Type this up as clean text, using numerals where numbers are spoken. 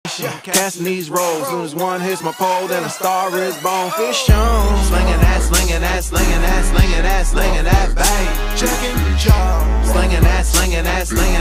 Casting these rolls, soon as one hits my pole, then a star is born. Fish on, slinging that, slinging that, slinging that, slinging that, slinging that, bait. Checking jaws, slinging that, slinging that, slinging.